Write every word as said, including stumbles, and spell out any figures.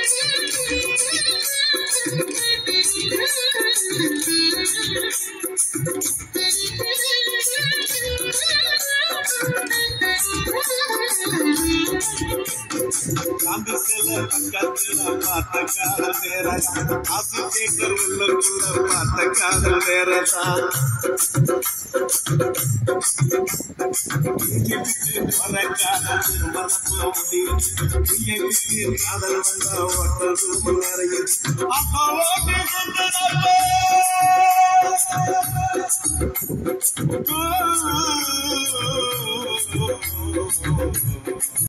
பக்கத்துல பார்த்த காதல் வேறதான் ஆசை கேட்கர் உள்ளுக்குள்ள பார்த்த காதல் வேறதான் காதல் வந்தா ஒட்டல் ரூம் நிறைய